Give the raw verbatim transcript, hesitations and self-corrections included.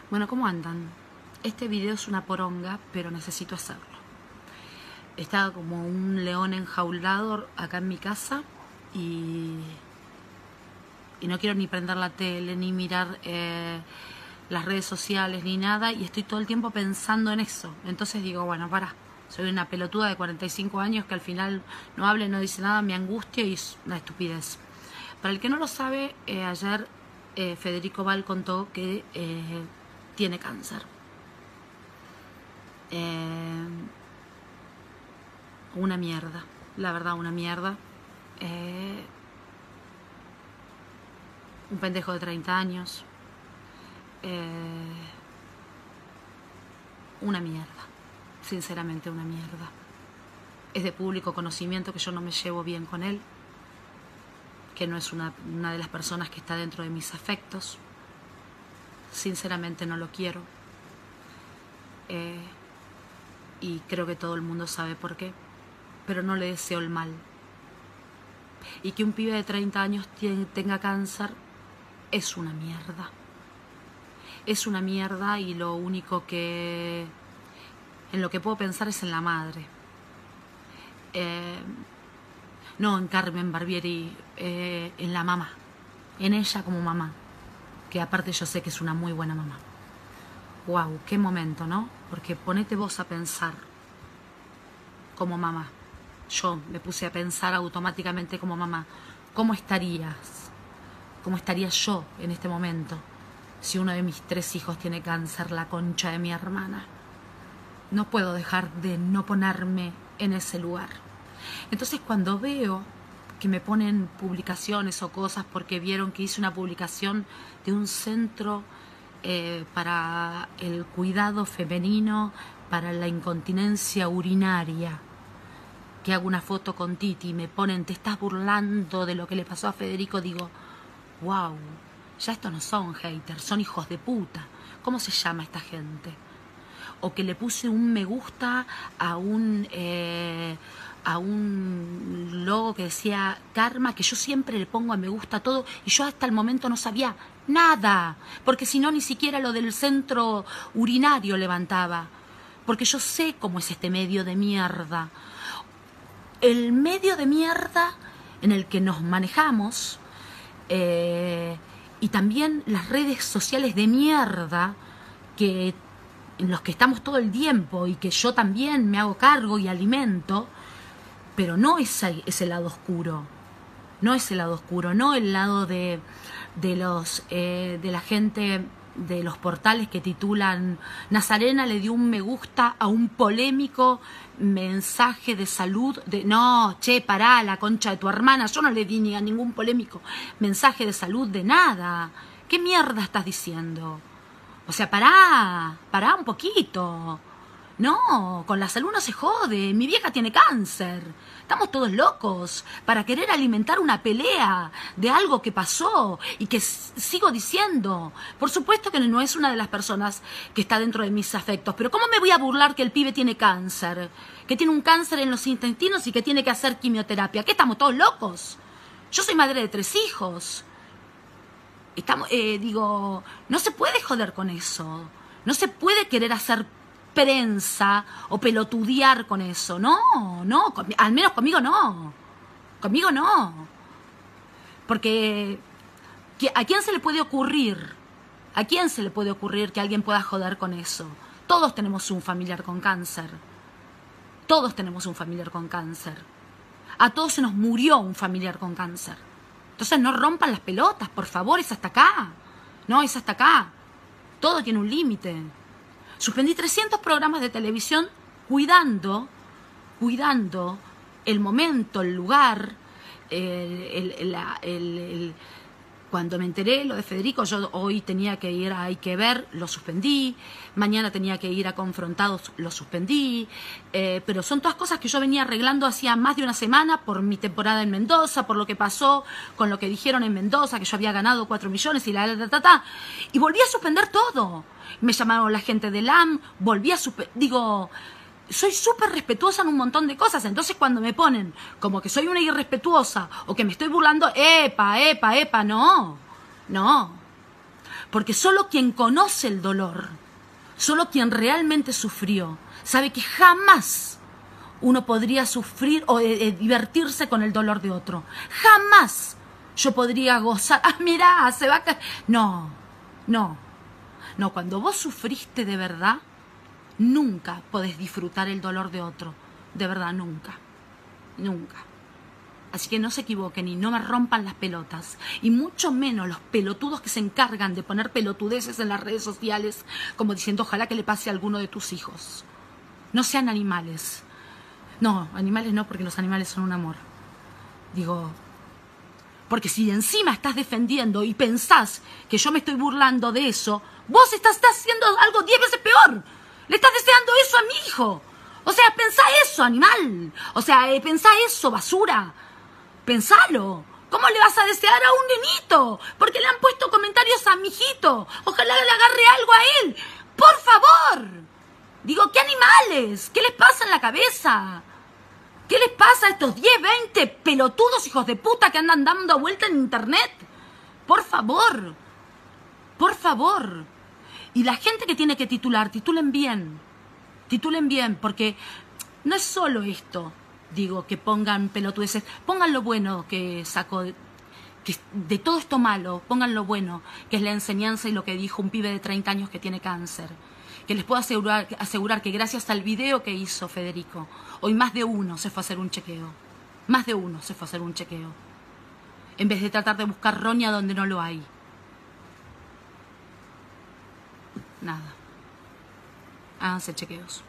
Bueno, ¿cómo andan? Este video es una poronga, pero necesito hacerlo. Estaba como un león enjaulado acá en mi casa y, y no quiero ni prender la tele, ni mirar eh, las redes sociales, ni nada, y estoy todo el tiempo pensando en eso. Entonces digo, bueno, pará, soy una pelotuda de cuarenta y cinco años que al final no habla y no dice nada, me angustia y es una estupidez. Para el que no lo sabe, eh, ayer eh, Federico Val contó que eh, tiene cáncer. Eh, una mierda, la verdad, una mierda. Eh, un pendejo de treinta años. Eh, una mierda, sinceramente una mierda. Es de público conocimiento que yo no me llevo bien con él, que no es una, una de las personas que está dentro de mis afectos. Sinceramente no lo quiero. Eh, y creo que todo el mundo sabe por qué, pero no le deseo el mal. Y que un pibe de treinta años tiene, tenga cáncer es una mierda. Es una mierda y lo único que... en lo que puedo pensar es en la madre. Eh, no en Carmen Barbieri, eh, en la mamá. En ella como mamá. Que aparte yo sé que es una muy buena mamá. Wow, qué momento, ¿no? Porque ponete vos a pensar como mamá. Yo me puse a pensar automáticamente como mamá. ¿Cómo estarías? ¿Cómo estaría yo en este momento si uno de mis tres hijos tiene cáncer, la concha de mi hermana? No puedo dejar de no ponerme en ese lugar. Entonces cuando veo que me ponen publicaciones o cosas porque vieron que hice una publicación de un centro eh, para el cuidado femenino, para la incontinencia urinaria, que hago una foto con Titi y me ponen, te estás burlando de lo que le pasó a Federico, digo, wow, ya estos no son haters, son hijos de puta. ¿Cómo se llama esta gente? O que le puse un me gusta a un... Eh, a un logo que decía Karma, que yo siempre le pongo a me gusta todo, y yo hasta el momento no sabía nada, porque si no ni siquiera lo del centro urinario levantaba, porque yo sé cómo es este medio de mierda. El medio de mierda en el que nos manejamos, eh, y también las redes sociales de mierda que, en los que estamos todo el tiempo y que yo también me hago cargo y alimento. Pero no ese, ese lado oscuro, no ese lado oscuro, no el lado de, de, los, eh, de la gente de los portales que titulan Nazarena le dio un me gusta a un polémico mensaje de salud. De, no, che, pará, la concha de tu hermana, yo no le di ni a ningún polémico mensaje de salud de nada. ¿Qué mierda estás diciendo? O sea, pará, pará un poquito. No, con la salud no se jode, mi vieja tiene cáncer. Estamos todos locos para querer alimentar una pelea de algo que pasó y que sigo diciendo. Por supuesto que no es una de las personas que está dentro de mis afectos, pero ¿cómo me voy a burlar que el pibe tiene cáncer? Que tiene un cáncer en los intestinos y que tiene que hacer quimioterapia. ¿Qué, estamos todos locos? Yo soy madre de tres hijos. Estamos, eh, digo, no se puede joder con eso. No se puede querer hacer prensa o pelotudear con eso. No, no, con, al menos conmigo no. Conmigo no. Porque ¿a quién se le puede ocurrir? ¿A quién se le puede ocurrir que alguien pueda joder con eso? Todos tenemos un familiar con cáncer. Todos tenemos un familiar con cáncer. A todos se nos murió un familiar con cáncer. Entonces no rompan las pelotas, por favor, es hasta acá. No, es hasta acá. Todo tiene un límite. Suspendí trescientos programas de televisión cuidando, cuidando el momento, el lugar, el, el, la, el, el, cuando me enteré lo de Federico, yo hoy tenía que ir a Hay que Ver, lo suspendí, mañana tenía que ir a Confrontados, lo suspendí, eh, pero son todas cosas que yo venía arreglando hacía más de una semana por mi temporada en Mendoza, por lo que pasó con lo que dijeron en Mendoza, que yo había ganado cuatro millones y la, la, la, la, la, y volví a suspender todo. Me llamaron la gente del A M, volví a suspender, digo... Soy súper respetuosa en un montón de cosas, entonces cuando me ponen como que soy una irrespetuosa o que me estoy burlando, epa, epa, epa, no, no. Porque solo quien conoce el dolor, solo quien realmente sufrió, sabe que jamás uno podría sufrir o eh, eh, divertirse con el dolor de otro. Jamás yo podría gozar. Ah, mirá, se va a caer. No, no, no. Cuando vos sufriste de verdad, nunca podés disfrutar el dolor de otro. De verdad, nunca. Nunca. Así que no se equivoquen y no me rompan las pelotas. Y mucho menos los pelotudos que se encargan de poner pelotudeces en las redes sociales, como diciendo ojalá que le pase a alguno de tus hijos. No sean animales. No, animales no, porque los animales son un amor. Digo, porque si encima estás defendiendo y pensás que yo me estoy burlando de eso, vos estás, estás haciendo algo diez veces peor. Le estás deseando eso a mi hijo. O sea, pensá eso, animal. O sea, eh, pensá eso, basura. Pensalo. ¿Cómo le vas a desear a un nenito? Porque le han puesto comentarios a mi hijito. Ojalá le agarre algo a él. ¡Por favor! Digo, ¿qué animales? ¿Qué les pasa en la cabeza? ¿Qué les pasa a estos diez, veinte pelotudos hijos de puta que andan dando vuelta en internet? Por favor. Por favor. Y la gente que tiene que titular, titulen bien. Titulen bien, porque no es solo esto. Digo, que pongan pelotudeces, pongan lo bueno que sacó de, que de todo esto malo, pongan lo bueno, que es la enseñanza y lo que dijo un pibe de treinta años que tiene cáncer. Que les puedo asegurar, asegurar que gracias al video que hizo Federico, hoy más de uno se fue a hacer un chequeo. Más de uno se fue a hacer un chequeo. En vez de tratar de buscar roña donde no lo hay. Nada. Háganse chequeos.